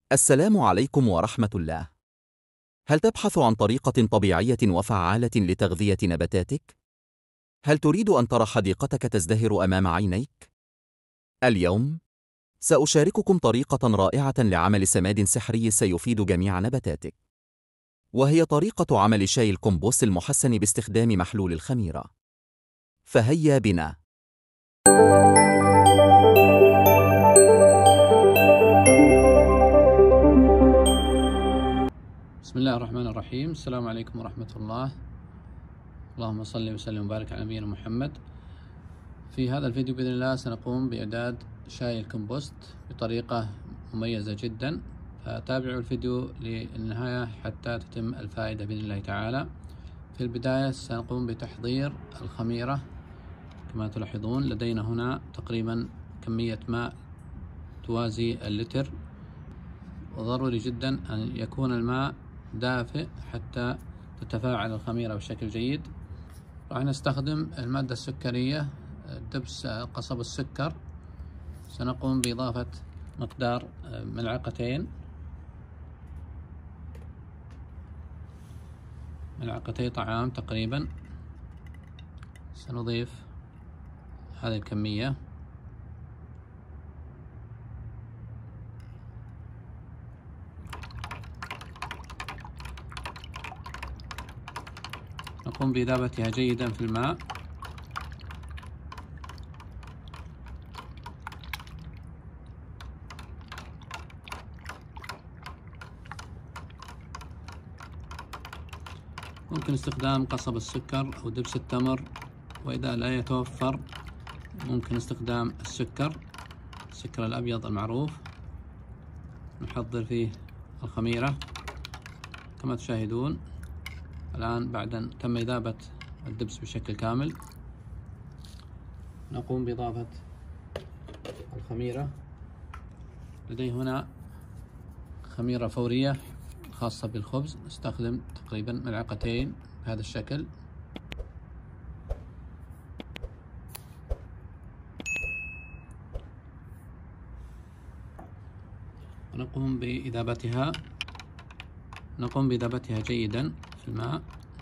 السلام عليكم ورحمة الله. هل تبحث عن طريقة طبيعية وفعالة لتغذية نباتاتك؟ هل تريد أن ترى حديقتك تزدهر أمام عينيك؟ اليوم سأشارككم طريقة رائعة لعمل سماد سحري سيفيد جميع نباتاتك، وهي طريقة عمل شاي الكمبوست المحسن باستخدام محلول الخميرة. فهيا بنا. بسم الله الرحمن الرحيم. السلام عليكم ورحمة الله. اللهم صل وسلم وبارك على نبينا محمد. في هذا الفيديو بإذن الله سنقوم بإعداد شاي الكمبوست بطريقة مميزة جدا، فتابعوا الفيديو للنهاية حتى تتم الفائدة بإذن الله تعالى. في البداية سنقوم بتحضير الخميرة. كما تلاحظون لدينا هنا تقريبا كمية ماء توازي اللتر، وضروري جدا أن يكون الماء دافئ حتى تتفاعل الخميرة بشكل جيد. راح نستخدم المادة السكرية، دبس قصب السكر. سنقوم بإضافة مقدار ملعقتي طعام تقريبا. سنضيف هذه الكمية. نقوم بإذابتها جيدا في الماء. ممكن استخدام قصب السكر أو دبس التمر، وإذا لا يتوفر ممكن استخدام السكر الأبيض المعروف. نحضر فيه الخميرة كما تشاهدون. الآن بعد أن تم إذابة الدبس بشكل كامل نقوم بإضافة الخميرة. لدي هنا خميرة فورية خاصة بالخبز، نستخدم تقريبا ملعقتين بهذا الشكل. ونقوم بإذابتها جيدا في الماء.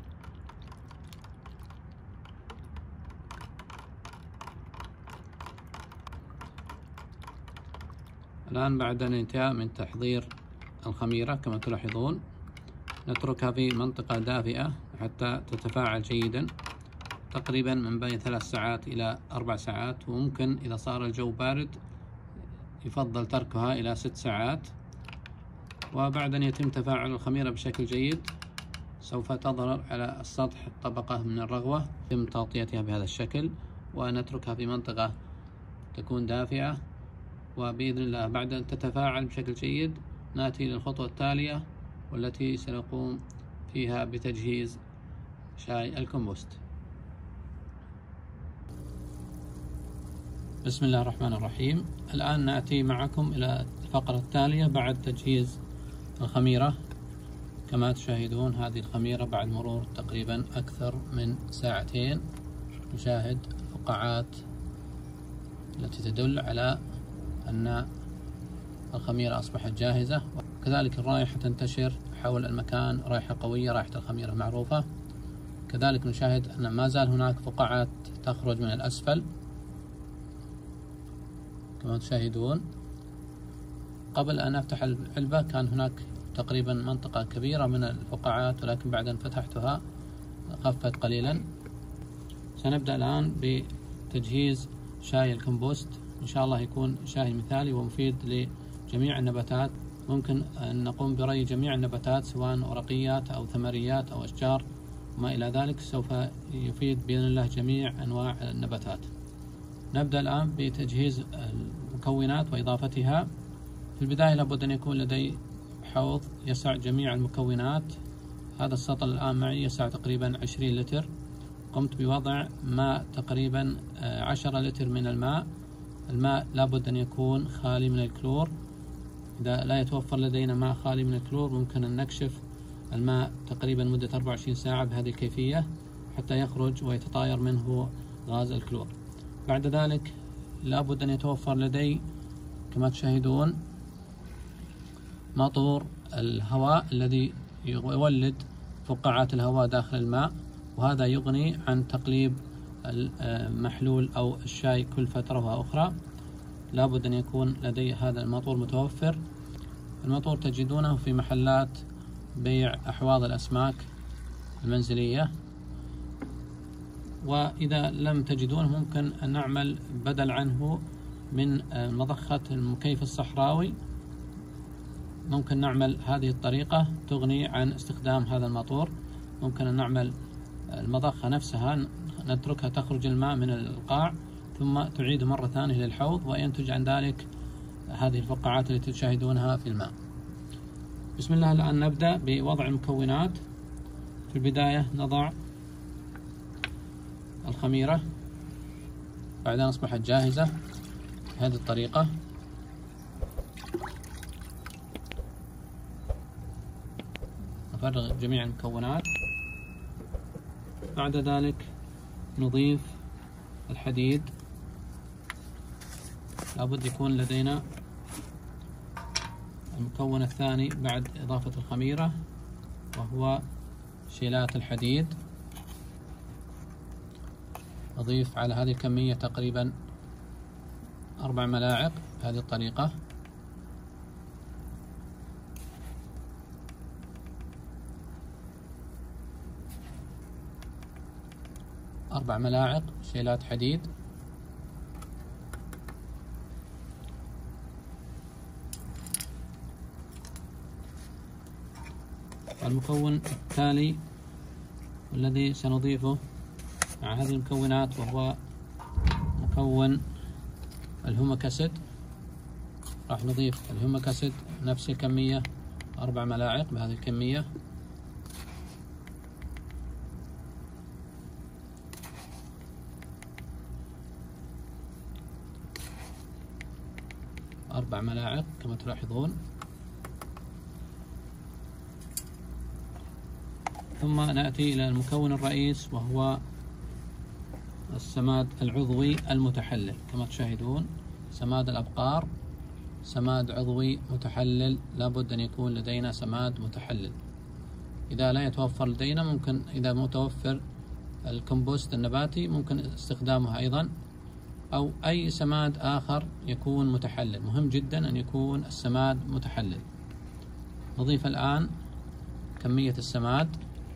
الآن بعد الانتهاء من تحضير الخميرة كما تلاحظون نتركها في منطقة دافئة حتى تتفاعل جيدا، تقريبا من بين 3 ساعات إلى 4 ساعات، وممكن إذا صار الجو بارد يفضل تركها إلى 6 ساعات. وبعد أن يتم تفاعل الخميرة بشكل جيد سوف تظهر على السطح طبقة من الرغوة، يتم تغطيتها بهذا الشكل ونتركها في منطقة تكون دافئة. وبإذن الله بعد أن تتفاعل بشكل جيد نأتي للخطوة التالية، والتي سنقوم فيها بتجهيز شاي الكمبوست. بسم الله الرحمن الرحيم. الآن نأتي معكم إلى الفقرة التالية بعد تجهيز الخميرة. كما تشاهدون هذه الخميرة بعد مرور تقريبا أكثر من 2 ساعات نشاهد الفقاعات التي تدل على أن الخميرة أصبحت جاهزة، وكذلك الرائحة تنتشر حول المكان، رائحة قوية، رائحة الخميرة المعروفة. كذلك نشاهد أن ما زال هناك فقاعات تخرج من الأسفل كما تشاهدون. قبل أن أفتح العلبة كان هناك تقريبا منطقة كبيرة من الفقاعات، ولكن بعد أن فتحتها خفت قليلا. سنبدأ الآن بتجهيز شاي الكمبوست. إن شاء الله يكون شاي مثالي ومفيد لجميع النباتات. ممكن أن نقوم بري جميع النباتات سواء ورقيات أو ثمريات أو أشجار وما إلى ذلك، سوف يفيد بإذن الله جميع أنواع النباتات. نبدأ الآن بتجهيز المكونات وإضافتها. في البداية لابد أن يكون لدي حوض يسع جميع المكونات. هذا السطل الآن معي يسع تقريبا 20 لتر. قمت بوضع ماء تقريبا 10 لتر من الماء. الماء لابد أن يكون خالي من الكلور. إذا لا يتوفر لدينا ماء خالي من الكلور ممكن أن نكشف الماء تقريبا مدة 24 ساعة بهذه الكيفية حتى يخرج ويتطاير منه غاز الكلور. بعد ذلك لابد أن يتوفر لدي كما تشاهدون ماطور الهواء الذي يولد فقاعات الهواء داخل الماء، وهذا يغني عن تقليب المحلول أو الشاي كل فترة وأخرى. لابد أن يكون لدي هذا الماطور متوفر. الماطور تجدونه في محلات بيع أحواض الأسماك المنزلية، وإذا لم تجدونه ممكن أن نعمل بدل عنه من مضخة المكيف الصحراوي. ممكن نعمل هذه الطريقة تغني عن استخدام هذا الماطور. ممكن أن نعمل المضخة نفسها نتركها تخرج الماء من القاع ثم تعيد مرة ثانية للحوض، وينتج عن ذلك هذه الفقاعات التي تشاهدونها في الماء. بسم الله. الآن نبدأ بوضع المكونات. في البداية نضع الخميرة بعد أن أصبحت جاهزة بهذه الطريقة. نفرغ جميع المكونات. بعد ذلك نضيف الحديد. لابد يكون لدينا المكون الثاني بعد إضافة الخميرة، وهو شيلات الحديد. أضيف على هذه الكمية تقريبا 4 ملاعق بهذه الطريقة. أربع ملاعق شيلات حديد. المكون التالي والذي سنضيفه مع هذه المكونات وهو مكون الهوميك أسيد. راح نضيف الهوميك أسيد نفس الكمية 4 ملاعق بهذه الكمية. أربع ملاعق كما تلاحظون. ثم نأتي إلى المكون الرئيس وهو السماد العضوي المتحلل. كما تشاهدون سماد الأبقار سماد عضوي متحلل. لابد أن يكون لدينا سماد متحلل. إذا لا يتوفر لدينا ممكن، إذا متوفر الكمبوست النباتي ممكن استخدامه أيضا، أو أي سماد آخر يكون متحلل. مهم جدا أن يكون السماد متحلل. نضيف الآن كمية السماد،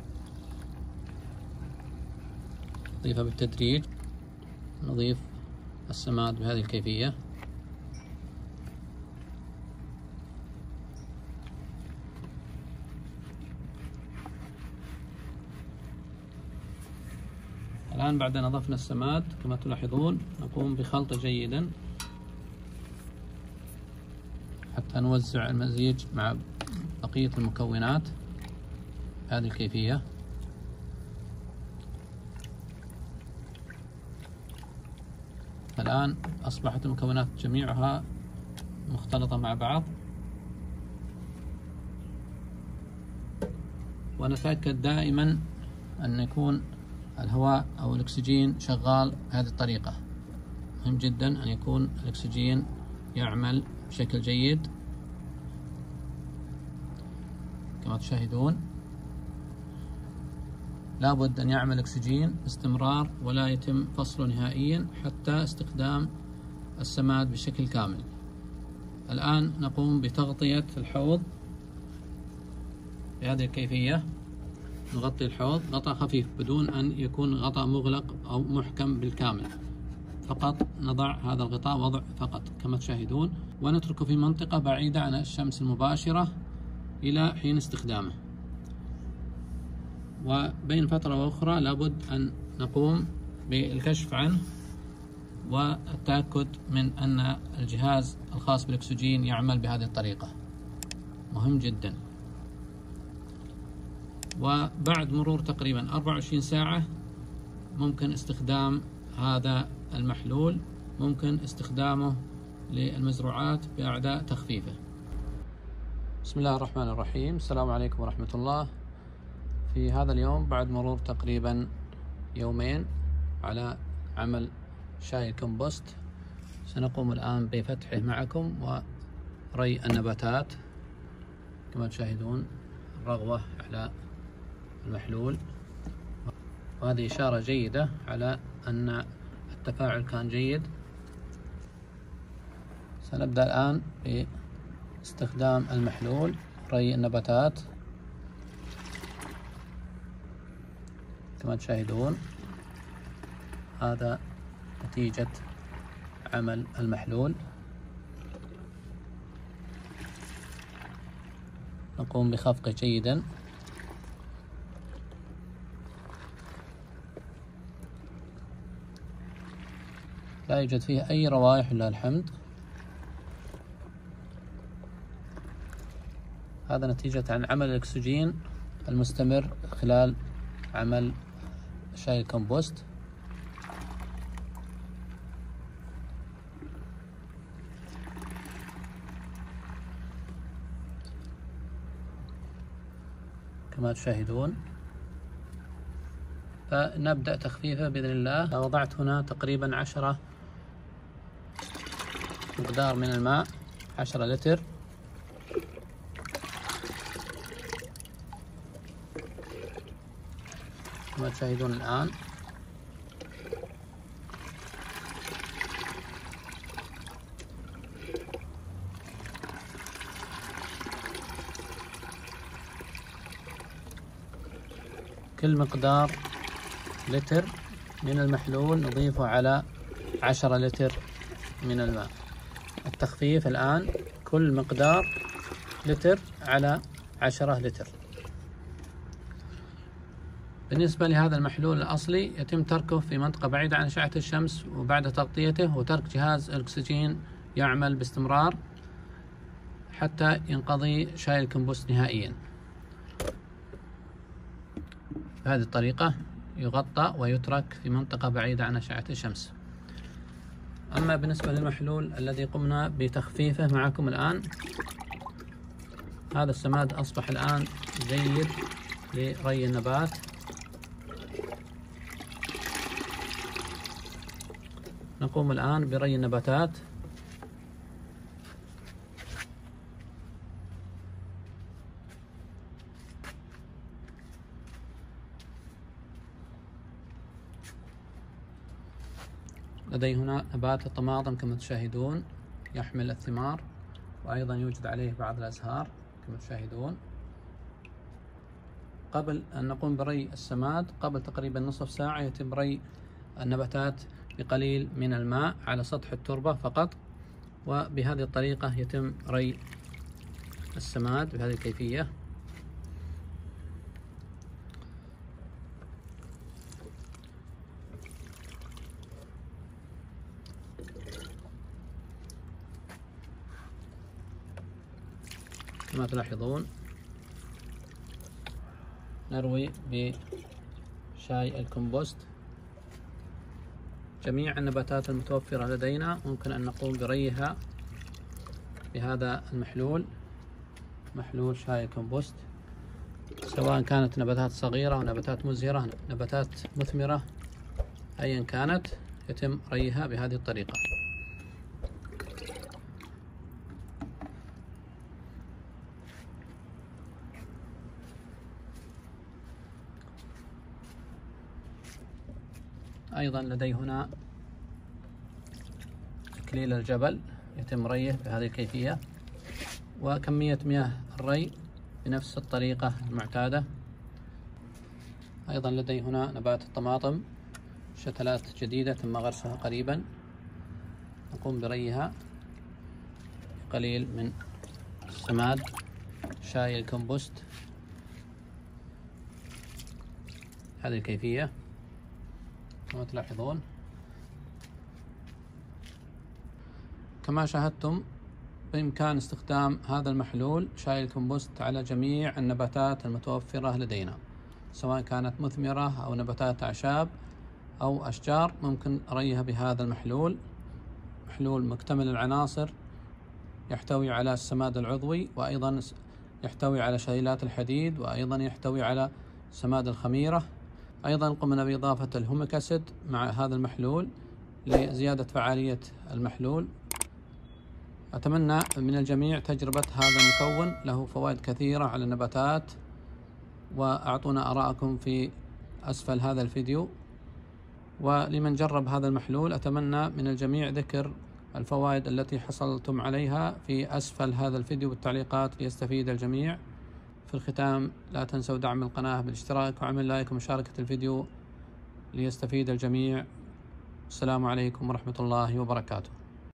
نضيفها بالتدريج. نضيف السماد بهذه الكيفية. الآن بعد أن أضفنا السماد كما تلاحظون نقوم بخلطه جيدا حتى نوزع المزيج مع بقية المكونات بهذه الكيفية. الآن أصبحت المكونات جميعها مختلطة مع بعض، ونتأكد دائما أن يكون الهواء أو الأكسجين شغال بهذه الطريقة. مهم جدا أن يكون الأكسجين يعمل بشكل جيد كما تشاهدون. لابد أن يعمل الأكسجين باستمرار ولا يتم فصله نهائيا حتى استخدام السماد بشكل كامل. الآن نقوم بتغطية الحوض بهذه الكيفية. نغطي الحوض غطاء خفيف بدون أن يكون غطاء مغلق أو محكم بالكامل، فقط نضع هذا الغطاء وضع فقط كما تشاهدون، ونتركه في منطقة بعيدة عن الشمس المباشرة إلى حين استخدامه. وبين فترة وأخرى لابد أن نقوم بالكشف عنه والتأكد من أن الجهاز الخاص بالأكسجين يعمل بهذه الطريقة. مهم جدا. وبعد مرور تقريبا 24 ساعة ممكن استخدام هذا المحلول. ممكن استخدامه للمزروعات بأعداء تخفيفه. بسم الله الرحمن الرحيم. السلام عليكم ورحمة الله. في هذا اليوم بعد مرور تقريبا يومين على عمل شاي الكمبوست، سنقوم الآن بفتحه معكم وري النباتات كما تشاهدون الرغوة على المحلول، وهذه إشارة جيدة على أن التفاعل كان جيد. سنبدأ الآن باستخدام المحلول ري النباتات. كما تشاهدون هذا نتيجة عمل المحلول. نقوم بخفقه جيدا. لا يوجد فيه أي روائح لله الحمد. هذا نتيجة عن عمل الأكسجين المستمر خلال عمل شاي الكمبوست. كما تشاهدون، فنبدأ تخفيفه بإذن الله. وضعت هنا تقريبا 10 مقدار من الماء، 10 لتر. كما تشاهدون الآن كل مقدار لتر من المحلول نضيفه على 10 لتر من الماء. التخفيف الآن كل مقدار لتر على 10 لتر. بالنسبة لهذا المحلول الأصلي يتم تركه في منطقة بعيدة عن أشعة الشمس وبعد تغطيته وترك جهاز الأكسجين يعمل باستمرار حتى ينقضي شاي الكمبوست نهائيا. بهذه الطريقة يغطى ويترك في منطقة بعيدة عن أشعة الشمس. أما بالنسبة للمحلول الذي قمنا بتخفيفه معكم الآن، هذا السماد أصبح الآن جيد لري النبات. نقوم الآن بري النباتات. لدي هنا نبات الطماطم كما تشاهدون يحمل الثمار، وأيضا يوجد عليه بعض الأزهار كما تشاهدون. قبل أن نقوم بري السماد، قبل تقريبا نصف ساعة يتم ري النباتات بقليل من الماء على سطح التربة فقط، وبهذه الطريقة يتم ري السماد بهذه الكيفية. كما تلاحظون نروي بشاي الكمبوست جميع النباتات المتوفرة لدينا. ممكن أن نقوم بريها بهذا المحلول، محلول شاي الكمبوست، سواء كانت نباتات صغيرة أو نباتات مزهرة، نباتات مثمرة، أيا كانت يتم ريها بهذه الطريقة. أيضا لدي هنا إكليل الجبل يتم ريه بهذه الكيفية، وكمية مياه الري بنفس الطريقة المعتادة. أيضا لدي هنا نبات الطماطم، شتلات جديدة تم غرسها قريبا، نقوم بريها قليل من السماد شاي الكمبوست هذه الكيفية كما تلاحظون. كما شاهدتم بإمكان استخدام هذا المحلول شاي الكمبوست على جميع النباتات المتوفرة لدينا، سواء كانت مثمرة أو نباتات أعشاب أو أشجار. ممكن ريها بهذا المحلول، محلول مكتمل العناصر، يحتوي على السماد العضوي، وأيضا يحتوي على شيلات الحديد، وأيضا يحتوي على سماد الخميرة. أيضا قمنا بإضافة الهوميك أسيد مع هذا المحلول لزيادة فعالية المحلول. أتمنى من الجميع تجربة هذا المكون، له فوائد كثيرة على النباتات. وأعطونا آراءكم في أسفل هذا الفيديو. ولمن جرب هذا المحلول أتمنى من الجميع ذكر الفوائد التي حصلتم عليها في أسفل هذا الفيديو بالتعليقات ليستفيد الجميع. في الختام لا تنسوا دعم القناة بالاشتراك وعمل لايك ومشاركة الفيديو ليستفيد الجميع. السلام عليكم ورحمة الله وبركاته.